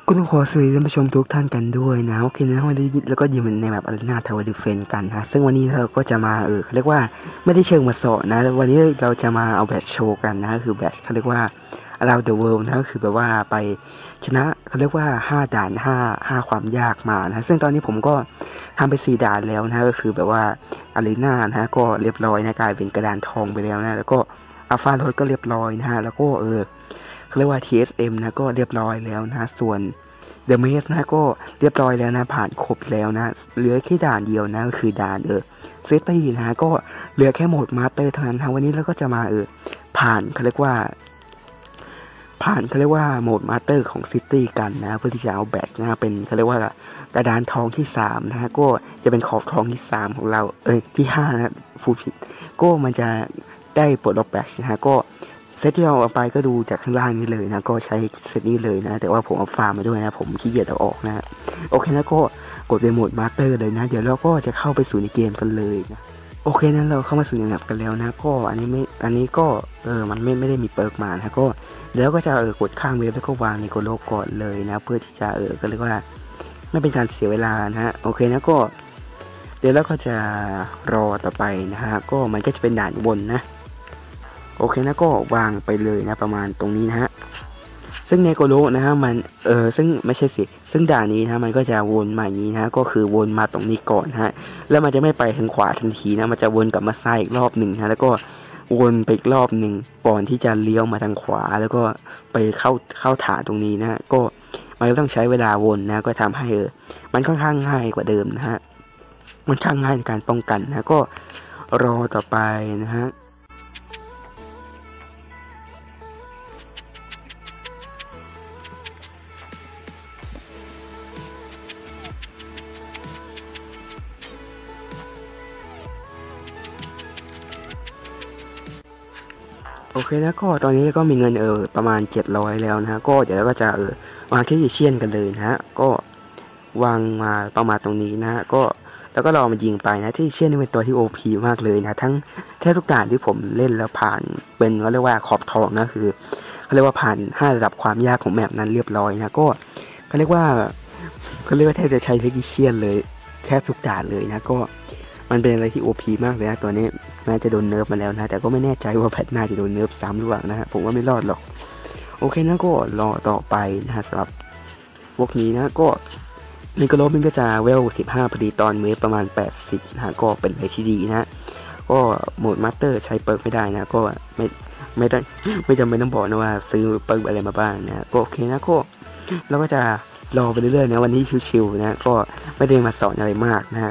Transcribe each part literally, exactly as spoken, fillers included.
ก็ต้องขอสวัสดีท่านผู้ชมทุกท่านกันด้วยนะโอเคนะวันนี้แล้วก็ยินในแบบอารีนาทาวเวอร์ดิเฟนกันนะซึ่งวันนี้เราก็จะมาเออเขาเรียกว่าไม่ได้เชิงมาสอนนะวันนี้เราจะมาเอาแบตโชว์กันนะคือแบตเขาเรียกว่า around the world นะก็คือแบบว่าไปชนะเขาเรียกว่าห้าด่านห้า ห้าความยากมานะซึ่งตอนนี้ผมก็ทำไปสี่ด่านแล้วนะก็คือแบบว่าอารีนานะก็เรียบร้อยนะกลายเป็นกระดานทองไปแล้วนะแล้วก็อัลฟาโรดก็เรียบร้อยนะฮะแล้วก็เออเขาเรียกว่า ที เอส เอ็ม นะก็เรียบร้อยแล้วนะส่วนเดอะเมสนะก็เรียบร้อยแล้วนะผ่านครบแล้วนะเหลือแค่ด่านเดียวนะก็คือด่านเออเซตตี้นะก็เหลือแค่โหมดมาสเตอร์เท่านั้นนะวันนี้เราก็จะมาเออผ่านเขาเรียกว่าผ่านเขาเรียกว่าโหมดมาสเตอร์ของซิตี้กันนะเพื่อที่จะเอาแบตนะเป็นเขาเรียกว่ากระดานทองที่สามนะฮะก็จะเป็นขอบทองที่สามของเราเออที่ห้านะพูดผิดก็มันจะได้ปลดล็อกแบตนะฮะก็เซตที่เราเอาไปก็ดูจากข้างล่างนี้เลยนะก็ใช้เซตนี้เลยนะแต่ว่าผมเอาฟาร์มมาด้วยนะผมขี้เกียจเอาออกนะโอเคนะก็กดไปโหมดมาสเตอร์เลยนะเดี๋ยวเราก็จะเข้าไปสู่ในเกมกันเลยนะโอเคนั้นเราเข้ามาสู่ในแมปกันแล้วนะก็อันนี้ไม่อันนี้ก็เออมันไม่ไม่ได้มีเปิร์กมานะก็เดี๋ยวก็จะเออกดข้างเวฟแล้วก็วางในโกโลก่อนเลยนะเพื่อที่จะเออก็เรียกว่าไม่เป็นการเสียเวลานะฮะโอเคนะก็เดี๋ยวเราก็จะรอต่อไปนะฮะก็มันก็จะเป็นด่านบนนะโอเคนะก็วางไปเลยนะประมาณตรงนี้นะฮะซึ่งในโกโลนะฮะมันเออซึ่งไม่ใช่สิซึ่งด่านนี้นะมันก็จะวนมาอย่างนี้นะก็คือวนมาตรงนี้ก่อนฮะแล้วมันจะไม่ไปทางขวาทันทีนะมันจะวนกลับมาซ้ายอีกรอบหนึ่งนะแล้วก็วนไปอีกรอบหนึ่งก่อนที่จะเลี้ยวมาทางขวาแล้วก็ไปเข้าเข้าฐานตรงนี้นะก็มันก็ต้องใช้เวลาวนนะก็ทำให้เออมันค่อนข้างง่ายกว่าเดิมนะฮะมันค่อนข้างง่ายในการป้องกันนะก็รอต่อไปนะฮะโอเคนะก็ตอนนี้ก็มีเงินเออประมาณเจ็ดร้อยแล้วนะก็เดี๋ยวเราก็จะเออวางที่เชียนกันเลยนะฮะก็วางมาประมาณตรงนี้นะก็แล้วก็รอมันยิงไปนะที่เชียนนี่เป็นตัวที่ โอ พี มากเลยนะทั้งแทบทุกด่านที่ผมเล่นแล้วผ่านเป็นเขาเรียกว่าขอบทองนะคือเขาเรียกว่าผ่านห้าระดับความยากของแมปนั้นเรียบร้อยนะก็เขาเรียกว่าเขาเรียกว่าแทบจะใช้เทคนิคเชียนเลยแทบทุกด่านเลยนะก็มันเป็นอะไรที่ โอ พี มากเลยนะตัวนี้น่าจะโดนเนิร์ฟมาแล้วนะแต่ก็ไม่แน่ใจว่าแพทหน้าจะโดนเนิร์ฟซ้ำหรือเปล่านะฮะผมว่าไม่รอดหรอกโอเคนะก็รอต่อไปนะฮะสำหรับพวกนี้นะก็ในกระโหลกมันก็จะเวลสิบห้าพอดีตอนเวฟประมาณแปดสิบนะฮะก็เป็นอะไรที่ดีนะก็โหมดมาสเตอร์ใช้เปิร์กไม่ได้นะก็ไม่ไม่ได้ไม่จำเป็นต้องบอกนะว่าซื้อเปิร์กอะไรมาบ้างนะก็โอเคนะก็เราก็จะรอไปเรื่อยๆนะวันนี้ชิวๆนะก็ไม่ได้มาสอนอะไรมากนะฮะ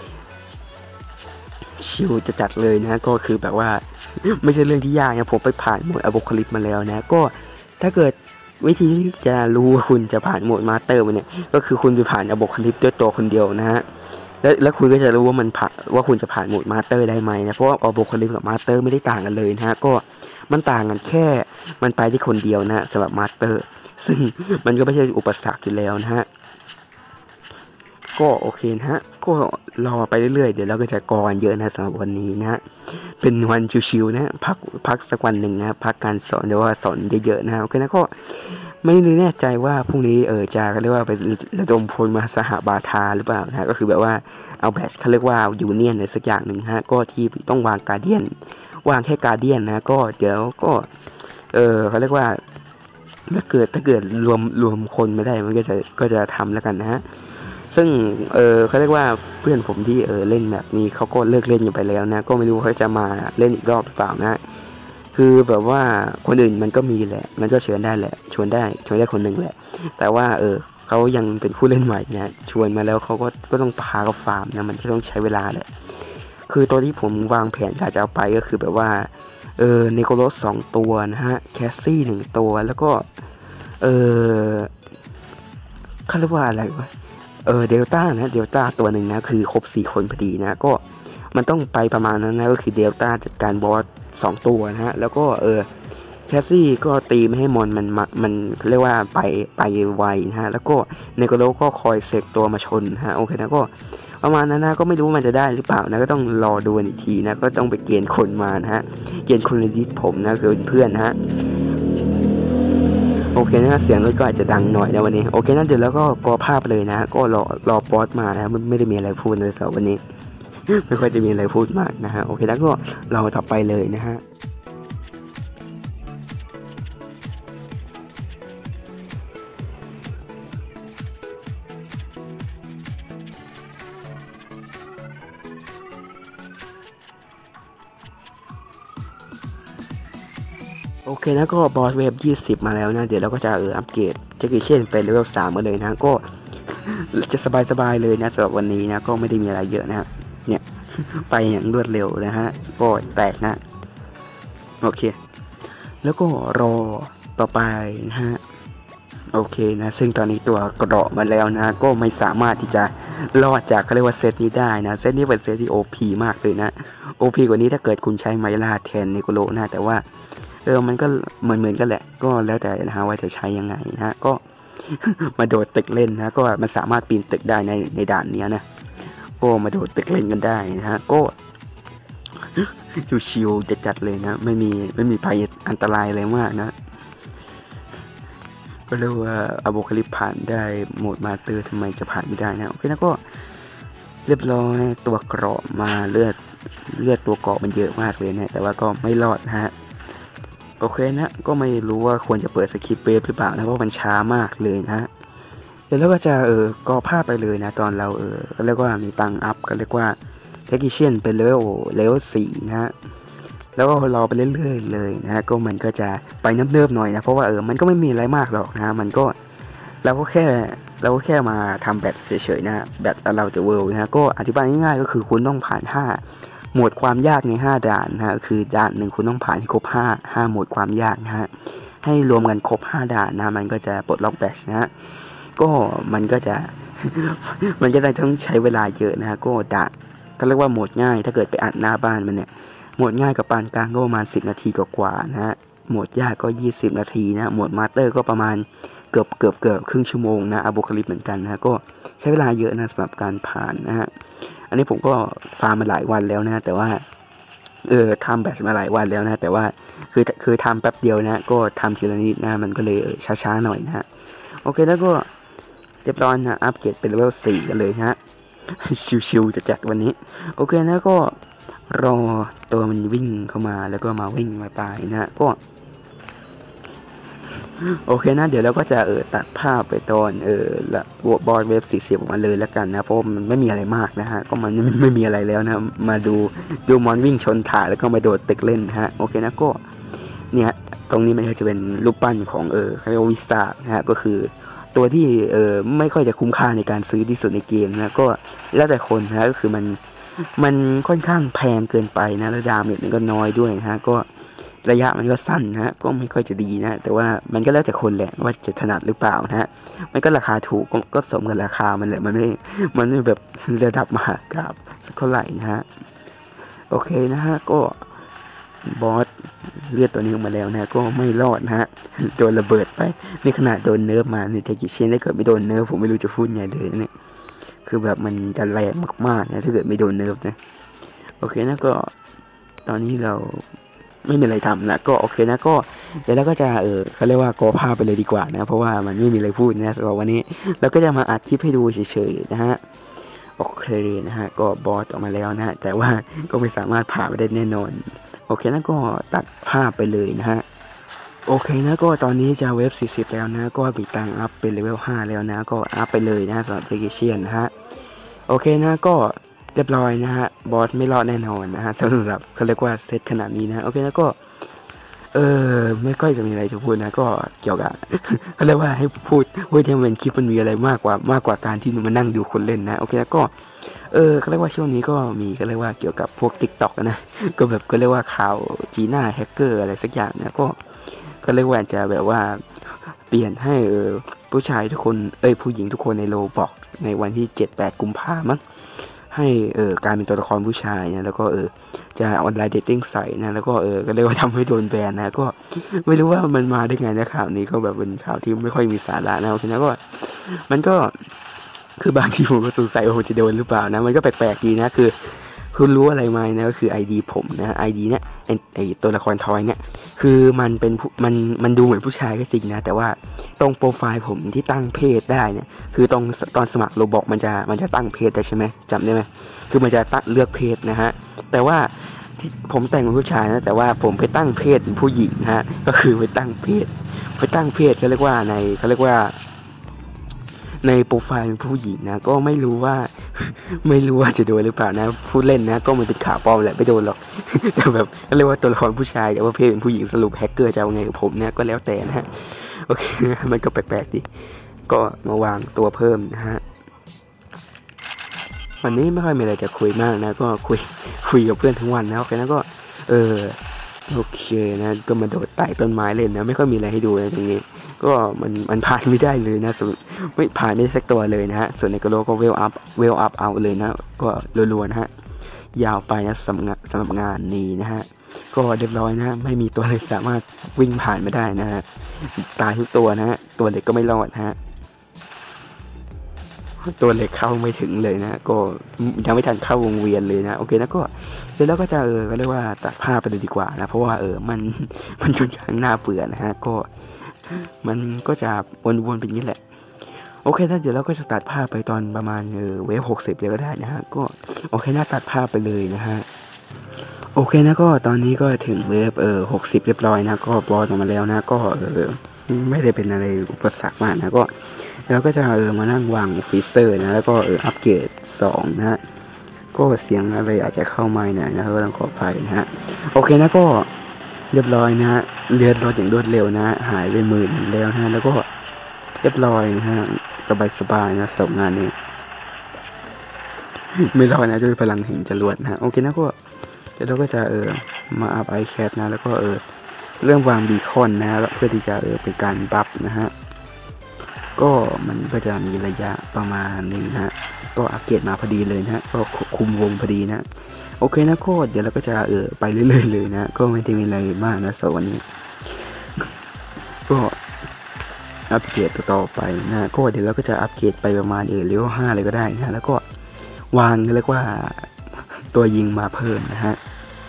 ชิวจะจัดเลยนะก็คือแบบว่าไม่ใช่เรื่องที่ยากนะผมไปผ่านโหมดอะโบคาลิปมาแล้วนะก็ถ้าเกิดวิธีที่จะรู้ว่าคุณจะผ่านโหมดมาสเตอร์มันเนี่ยก็คือคุณไปผ่านอะโบคาลิปด้วยตัวคนเดียวนะฮะแล้วแล้วคุณก็จะรู้ว่ามันผ่านว่าคุณจะผ่านโหมดมาสเตอร์ได้ไหมนะเพราะว่าอะโบคาลิปกับมาสเตอร์ไม่ได้ต่างกันเลยนะฮะก็มันต่างกันแค่มันไปที่คนเดียวนะสำหรับมาสเตอร์ซึ่งมันก็ไม่ใช่อุปสรรคอยู่แล้วนะฮะก็โอเคนะฮะก็รอไปเรื่อยๆเดี๋ยวเราก็จะกรเยอะนะสำหรับวันนี้นะฮะเป็นวันชิวๆนะพักพักสักวันหนึ่งนะพักการสอนเดี๋ยวว่าสอนเยอะๆนะโอเคนะก็ไม่แน่ใจว่าพรุ่งนี้เออจะเรียกว่าไประดมพลมาสหบาทาหรือเปล่านะก็คือแบบว่าเอาแบตเขาเรียกว่ายูเนียนอะไรสักอย่างหนึ่งฮะก็ที่ต้องวางการเดียนวางแค่การเดียนนะก็เดี๋ยวก็เออเขาเรียกว่าถ้าเกิดถ้าเกิดรวมรวมคนไม่ได้มันก็จะก็จะทำแล้วกันนะฮะซึ่งเออเขาเรียกว่าเพื่อนผมที่เออเล่นแบบนี้เขาก็เลิกเล่นอยู่ไปแล้วนะก็ไม่รู้เขาจะมาเล่นอีกรอบหรือเปล่านะคือแบบว่าคนอื่นมันก็มีแหละมันก็เชิญได้แหละชวนได้ชวนได้คนหนึ่งแหละแต่ว่าเออเขายังเป็นผู้เล่นใหม่นะชวนมาแล้วเขาก็ก็ต้องพาเขาฟาร์มนะมันก็ต้องใช้เวลาแหละคือตัวที่ผมวางแผนอยากจะเอาไปก็คือแบบว่าเออเนโคลัสสองตัวนะฮะแคสซี่หนึ่งตัวแล้วก็เออเขาเรียกว่าอะไรวะเออเดลต้านะเดลต้าตัวหนึ่งนะคือครบสี่คนพอดีนะก็มันต้องไปประมาณนั้นนะก็คือเดลต้าจัดการบอสสองตัวนะฮะแล้วก็เออแคสซี่ก็ตีไม่ให้มอนมันมันเรียกว่าไปไปไวนะฮะแล้วก็เนโกโลก็คอยเสกตัวมาชนฮะโอเคนะก็ประมาณนั้นนะก็ไม่รู้มันจะได้หรือเปล่านะก็ต้องรอดูอีกทีนะก็ต้องไปเกณฑ์คนมานะฮะเกณฑ์คนในดิสผมนะคือเพื่อนนะฮะโอโอเคนะเสียงรถก็อาจจะดังหน่อยนะวันนี้โอเคนะเดี๋ยวแล้วก็กอภาพเลยนะก็รอรอบอสมานะไม่ได้มีอะไรพูดเลยสำหรับวันนี้ไม่ค่อยจะมีอะไรพูดมากนะฮะโอเคแล้วก็เราต่อไปเลยนะฮะโอเคนะก็บอสเวฟยี่สิบมาแล้วนะเดี๋ยวเราก็จะเอออัปเกรดเจคิเช่นเป็นเลเวลสามมาเลยนะก็จะสบายๆเลยนะสำหรับวันนี้นะก็ไม่ได้มีอะไรเยอะนะเนี่ยไปอย่างรวดเร็วนะฮะก็แตกนะโอเคแล้วก็รอต่อไปนะฮะโอเคนะซึ่งตอนนี้ตัวกระเดาะมาแล้วนะก็ไม่สามารถที่จะรอดจากเขาเรียกว่าเซตนี้ได้นะเซตนี้เป็นเซตที่ โอ พี มากเลยนะ โอ พี กว่านี้ถ้าเกิดคุณใช้ไมล่าแทนนิโคโลนะแต่ว่าเออมันก็เหมือนเหมือนกันแหละก็แล้วแต่นะฮะว่าจะใช้ยังไงนะก็มาโดดตึกเล่นนะก็มันสามารถปีนตึกได้ในในด่านนี้นะก็มาโดดตึกเล่นกันได้นะฮะก็ชิวๆจัดๆเลยนะไม่มีไม่มีภัยอันตรายอะไรมากนะก็เรียกว่าอะโบคาลิปผ่านได้โหมดมาเตอร์ทำไมจะผ่านไม่ได้นะโอเคนะก็เรียบร้อยตัวเกราะมาเลือดเลือดตัวเกราะมันเยอะมากเลยเนี่ยแต่ว่าก็ไม่รอดนะฮะโอเคนะก็ไม่รู้ว่าควรจะเปิดสคริปต์เวฟหรือเปล่านะเพราะมันช้ามากเลยนะฮะเดี๋ยวเราก็จะเออกอภาพไปเลยนะตอนเราเออก็เรียกว่ามีตังอัพก็เรียกว่าเทคนิเชียนเป็นเลเวลเลเวลสี่นะฮะแล้วก็รอไปเรื่อยๆเลยนะก็มันก็จะไปเนิบๆหน่อยนะเพราะว่าเออมันก็ไม่มีอะไรมากหรอกนะมันก็เราก็แค่เราก็แค่มาทำแบตเฉยๆนะแบตเราจะเวิลด์นะก็อธิบายง่ายๆก็คือคุณต้องผ่านห้าโหมดความยากในห้าด่านนะฮะคือด่านหนึ่งคุณต้องผ่านให้ครบห้า ห้าโหมดความยากนะฮะให้รวมกันครบห้าด่านนะมันก็จะปลดล็อกแบตนะฮะก็มันก็จะ มันก็ต้องใช้เวลาเยอะนะฮะก็ด่านก็เรียกว่าโหมดง่ายถ้าเกิดไปอัดหน้าบ้านมันเนี่ยโหมดง่ายกับปานกลางก็ประมาณสิบนาทีกว่าๆนะฮะโหมดยากก็ยี่สิบนาทีนะโหมดมาสเตอร์ก็ประมาณเกือบเกือบเกือบครึ่งชั่วโมงนะอะโบคาลิปเหมือนกันนะก็ใช้เวลาเยอะนะสำหรับการผ่านนะฮะอันนี้ผมก็ฟาร์มมาหลายวันแล้วนะแต่ว่าเออทำแบบมาหลายวันแล้วนะแต่ว่าคือคือทำแป๊บเดียวนะก็ทำทีละนิดนะมันก็เลยช้าๆหน่อยนะฮะโอเคแล้วก็เรียบร้อยนะอัปเกรดเป็นเลเวลสี่กันเลยนะฮะชิวๆจะจัดวันนี้โอเคนะก็รอตัวมันวิ่งเข้ามาแล้วก็มาวิ่งมาตายนะก็โอเคนะเดี๋ยวเราก็จะเออตัดภาพไปตอนเออละบอสเวฟสี่สิบออกมาเลยแล้วกันนะเพราะมันไม่มีอะไรมากนะฮะก็มันไม่มีอะไรแล้วนะมาดูดูมอนวิ่งชนถ่ายแล้วก็มาโดดตึกเล่นฮะโอเคนะก็เนี่ยตรงนี้มันก็จะเป็นรูปปั้นของเออเขาเรียกว่าวิซ่านะฮะก็คือตัวที่เออไม่ค่อยจะคุ้มค่าในการซื้อที่สุดในเกมนะก็แล้วแต่คนนะก็คือมันมันค่อนข้างแพงเกินไปนะแล้วดาเมจมันก็น้อยด้วยนะฮะก็ระยะมันก็สั้นนะฮะก็ไม่ค่อยจะดีนะแต่ว่ามันก็แล้วแต่คนแหละว่าจะถนัดหรือเปล่านะฮะมันก็ราคาถูกกก็สมกับราคามันแหละมันไม่มันไม่แบบระดับมหากาพย์สักเท่าไหร่นะฮะโอเคนะฮะก็บอสเลือดตัวนี้ออกมาแล้วนะก็ไม่รอดนะฮะโดนระเบิดไปนี่ขนาดโดนเนิร์ฟมาเนี่ยเทกิเชนได้เกิดไม่โดนเนิร์ฟผมไม่รู้จะพูดไงเลยเนี่ยคือแบบมันจะแรงมากๆนะถ้าเกิดไม่โดนเนิร์ฟนะโอเคนะก็ตอนนี้เราไม่มีอะไรทำนะก็โอเคนะก็เดี๋ยวเราก็จะเออเขาเรียกว่ากอภาพไปเลยดีกว่านะเพราะว่ามันไม่มีอะไรพูดนะสำหรับวันนี้เราก็จะมาอัดคลิปให้ดูเฉยๆนะฮะโอเคนะฮะก็บอสออกมาแล้วนะฮะแต่ว่าก็ไม่สามารถผ่านไปได้แน่นอนโอเคนะก็ตัดภาพไปเลยนะฮะโอเคนะก็ตอนนี้จะเวฟสี่สิบแล้วนะก็ปิดตังอัพเป็นเลเวลห้าแล้วนะก็อัพไปเลยนะสำหรับเทกิเชียนนะฮะโอเคนะก็เรียบร้อยนะฮะบอสไม่รอดแน่นอนนะฮะสำหรับเขาเรียกว่าเซตขนาดนี้นะโอเคนะก็เออไม่ค่อยจะมีอะไรจะพูดนะก็เกี่ยวกับเขาเรียกว่าให้พูดพูดให้มันคลิปมันมีอะไรมากกว่ามากกว่าการที่มานั่งดูคนเล่นนะโอเคนะก็เออเขาเรียกว่าช่วงนี้ก็มีเขาเรียกว่าเกี่ยวกับพวก ติ๊กต็อก นะก็แบบก็เรียกว่าข่าวจีน่าแฮกเกอร์อะไรสักอย่างนะก็ก็เรียกว่าจะแบบว่าเปลี่ยนให้เออผู้ชายทุกคนเอ้ยผู้หญิงทุกคนในโลบอกในวันที่เจ็ดแปดกุมภาพันธ์มั้งให้เออการเป็นตัวละครผู้ชายนะแล้วก็เออจะออนไลน์เดทติ้งใส่นะแล้วก็เออก็เรียกว่าทำให้โดนแบนนะก็ไม่รู้ว่ามันมาได้ไงนะข่าวนี้ก็แบบเป็นข่าวที่ไม่ค่อยมีสาระนะโอเคนะก็มันก็คือบางทีผมก็สงสัยว่าผมจะโดนหรือเปล่านะมันก็แปลกๆดีนะคือคุณรู้อะไรไหมนะก็คือ ไอ ดี ผมนะ ไอ ดี เนี่ยไอตัวละครทอยเนี่ยคือมันเป็นมันมันดูเหมือนผู้ชายก็จริงนะแต่ว่าตรงโปรไฟล์ผมที่ตั้งเพศได้เนี่ยคือตรงตอนสมัครโรบอกมันจะมันจะตั้งเพศได้ใช่ไหมจำได้ไหมคือมันจะตั้งเลือกเพศนะฮะแต่ว่าที่ผมแต่งเป็นผู้ชายนะแต่ว่าผมไปตั้งเพศเป็นผู้หญิงฮะก็คือไปตั้งเพศไปตั้งเพศเขาเรียกว่าในเขาเรียกว่าในโปรไฟล์เป็นผู้หญิงนะก็ไม่รู้ว่าไม่รู้ว่าจะโดนหรือเปล่านะพูดเล่นนะก็มันเป็นข่าวปลอมแหละไม่โดนหรอกแต่แบบก็เรียกว่าตัวละครผู้ชายแต่ว่าเพศเป็นผู้หญิงสรุปแฮกเกอร์จะเอาไงกับผมเนี่ยก็แล้วแต่นะฮะโอเคมันก็แปลกๆดิก็มาวางตัวเพิ่มนะฮะวันนี้ไม่ค่อยมีอะไรจะคุยมากนะก็คุยคุยกับเพื่อนทั้งวันนะโอเคนะก็เออโอเคนะก็มาโดดไต่ต้นไม้เล่นนะไม่ค่อยมีอะไรให้ดูนะตรงนี้ก็มันมันผ่านไม่ได้เลยนะสุดไม่ผ่านไม่ได้สักตัวเลยนะฮะส่วนในกระโหลกก็เวลอัพเวลอัพเอาเลยนะก็รัวๆนะฮะยาวไปนะสำหรับสำหรับงานนี้นะฮะก็เรียบร้อยนะไม่มีตัวอะไรสามารถวิ่งผ่านไม่ได้นะฮะตายทุกตัวนะฮะตัวเล็กก็ไม่รอดฮะตัวเล็กเข้าไม่ถึงเลยนะก็ยังไม่ทันเข้าวงเวียนเลยนะโอเคนะก็เสร็จแล้วก็จะเออก็เรียกว่าตัดภาพไปเลยดีกว่านะเพราะว่าเออมันมันค่อนข้างน่าเบื่อนะฮะก็มันก็จะวนๆเป็นอย่างนี้แหละโอเคนะเดี๋ยวเราก็จะตัดภาพไปตอนประมาณเออเวฟหกสิบเลยก็ได้นะฮะก็โอเคนะตัดภาพไปเลยนะฮะโอเคนะก็ตอนนี้ก็ถึงเวฟเออหกสิบเรียบร้อยนะก็บอสออกมาแล้วนะก็เออไม่ได้เป็นอะไรอุปสรรคมากนะก็แล้วก็จะเออมานั่งวางฟีเซอร์นะแล้วก็เอออัปเกรดสองนะฮะก็เสียงอะไรอาจจะเข้ามาหน่อยนะก็ต้องขออภัยนะฮะโอเคนะก็เรียบร้อยนะฮะเลือดลดอย่างรวดเร็วนะหายไปหมื่นแล้วนะแล้วก็เรียบร้อยนะฮะสบายๆนะสำหรับงานนี้ไม่รอนะด้วยพลังแห่งจรวดนะโอเคนะก็เดี๋ยวเราก็จะเออมาอัพไอแคทนะแล้วก็เออเริ่มวางบีคอนนะเพื่อที่จะเออเป็นการบัฟนะฮะก็มันก็จะมีระยะประมาณนึงนะฮะก็อัปเกรดมาพอดีเลยนะก็คุมวงพอดีนะโอเคนะก็เดี๋ยวเราก็จะเออไปเรื่อยๆเลยนะก็ไม่ได้มีอะไรมากนะสำหรับวันนี้ก็อัปเกรดต่อไปนะก็เดี๋ยวเราก็จะอัปเกรดไปประมาณเออเลเวลห้าเลยก็ได้นะแล้วก็วางเรียกว่าตัวยิงมาเพิ่มนะฮะ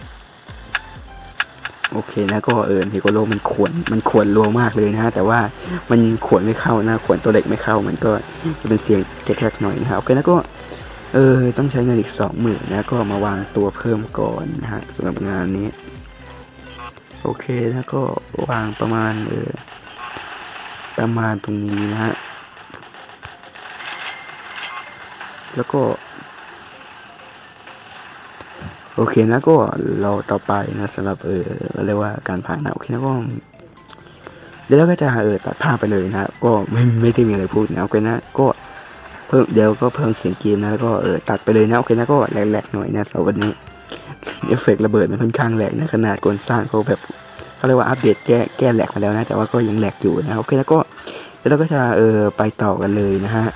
โอเคนะก็เออฮิโกโร่มันขวนมันขวนรัวมากเลยนะฮะแต่ว่ามันขวนไม่เข้านะขวนตัวเล็กไม่เข้ามันก็จะเป็นเสียงแกรกๆหน่อยนะฮะโอเคนะก็เออต้องใช้เงินอีกสองหมื่นนะก็มาวางตัวเพิ่มก่อนนะฮะสำหรับงานนี้โอเคนะก็วางประมาณเออประมาณตรงนี้นะฮะแล้วก็โอเคนะก็เราต่อไปนะสำหรับเออเรียกว่าการผ่านนะโอเคนะก็เดี๋ยวเราก็จะเออตัดภาพไปเลยนะก็ไม่ไม่ได้มีอะไรพูดนะโอเคนะก็เพิ่มเดี๋ยวก็เพิ่มเสียงเกมนะแล้วก็เออตัดไปเลยนะโอเคนะก็แหลกๆหน่อยนะสำหรับวันนี้เอฟเฟกต์ระเบิดมันค่อนข้างแหลกนะขนาดคนสร้างเขาแบบเขาเรียกว่าอัปเดตแก้แก้แหลกมาแล้วนะแต่ว่าก็ยังแหลกอยู่นะโอเคแล้วก็เดี๋ยวเราก็จะเออไปต่อกันเลยนะฮะ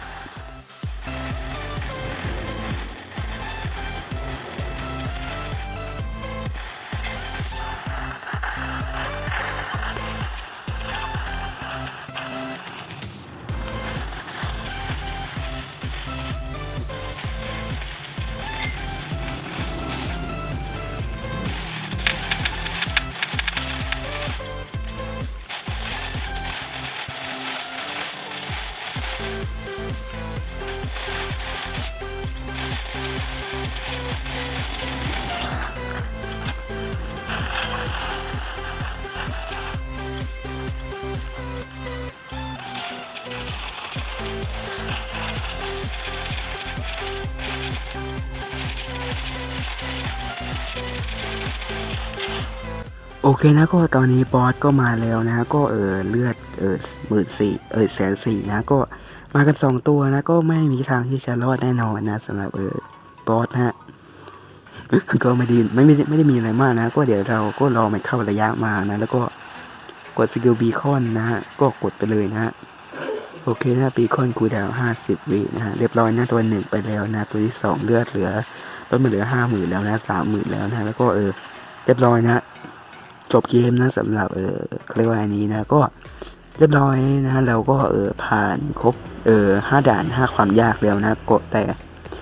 โอเคนะก็ตอนนี้บอสก็มาแล้วนะก็เออเลือดเออหมื่นสี่เออแสนสี่นะก็มากันสองตัวนะก็ไม่มีทางที่จะรอดแน่นอนนะสำหรับเออบอสฮะก็ไม่ดีไม่ไม่ไม่ได้มีอะไรมากนะก็เดี๋ยวเราก็รอมันเข้าระยะมานะแล้วก็กดสกิลบีคอนนะฮะก็กดไปเลยนะฮะโอเคนะบีคอนคูลดาวน์ห้าสิบวินะฮะเรียบร้อยนะตัวหนึ่งไปแล้วนะตัวที่สองเลือดเหลือลดมาเหลือห้าหมื่นแล้วนะสามหมื่นแล้วนะแล้วก็เออเรียบร้อยนะจบเกมนะสำหรับเออเขาเรียกว่าอันนี้นะก็เรียบร้อยนะเราก็เออผ่านครบเออห้าด่านห้าความยากแล้วนะกดแต่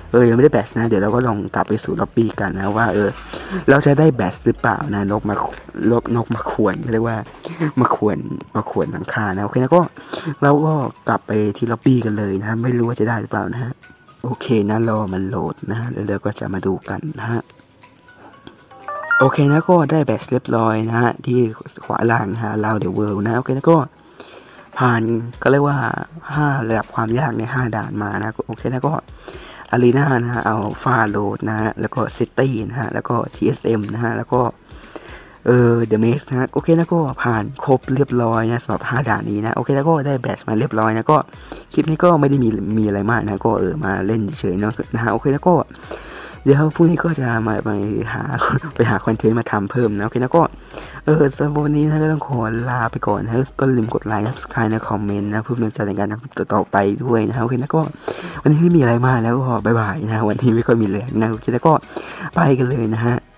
เออยังไม่ได้แบตนะเดี๋ยวเราก็ลองกลับไปสู่ล็อบบี้กันนะว่าเออเราจะได้แบตหรือเปล่านะนกมาลกนกมาขวนเรียกว่ามาขวนมาขวนหลังคานะโอเคนะก็เราก็กลับไปที่ล็อบบี้กันเลยนะไม่รู้ว่าจะได้หรือเปล่านะฮะโอเคนะรอมันโหลดนะฮะแล้วเราก็จะมาดูกันนะฮะโอเคนะก็ได้แบตเรียบร้อยนะฮะที่ขวาล่างนะฮะเราเดี๋ยวเวิร์นะโอเคนะก็ผ่านก็เรียกว่าห้าระดับความยากในห้าด่านมานะโอเคนะก็อารีนานะฮะเอาฟาโรดนะฮะแล้วก็ซิตี้นะฮะแล้วก็ ที เอส เอ็ม นะฮะแล้วก็เออเดอะเมสนะโอเคนะก็ผ่านครบเรียบร้อยนะสำหรับห้าด่านนี้นะโอเคแล้วก็ได้แบตมาเรียบร้อยนะก็คลิปนี้ก็ไม่ได้มีมีอะไรมากนะก็เออมาเล่นเฉยๆเนาะนะฮะโอเคแล้วก็เดี๋ยวพรุ่งนี้ก็จะมาไปหาไปหาคอนเทนต์มาทำเพิ่มนะโอเคนะก็เออสำหรับวันนี้นะก็ต้องขอลาไปก่อนนะก็ลืมกดไลค์นะ subscribe นะคอมเมนต์นะเพื่อเป็นกำลังใจในการทำต่อไปด้วยนะโอเคนะก็วันนี้ไม่มีอะไรมากแล้วก็บายบายนะวันนี้ไม่ค่อยมีแรงนะโอเคแล้วก็ไปกันเลยนะฮะ